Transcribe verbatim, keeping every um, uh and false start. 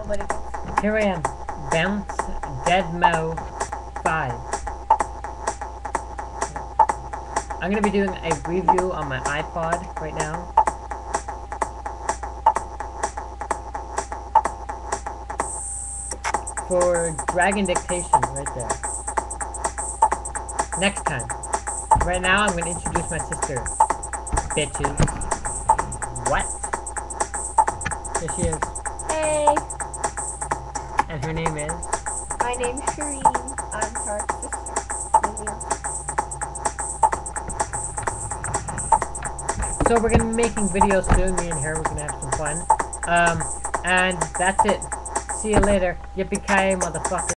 nobody gets. Here I am. Bounce Deadmo five. I'm gonna be doing a review on my iPod right now. For Dragon Dictation, right there. Next time. Right now, I'm gonna introduce my sister. Bitches. What? Here she is. Hey, And her name is? my name's Shireen. I'm Tark's sister. So we're gonna be making videos soon, me and her, we're gonna have some fun. Um, and that's it. See you later. Yippee-ki-yay, motherfucker.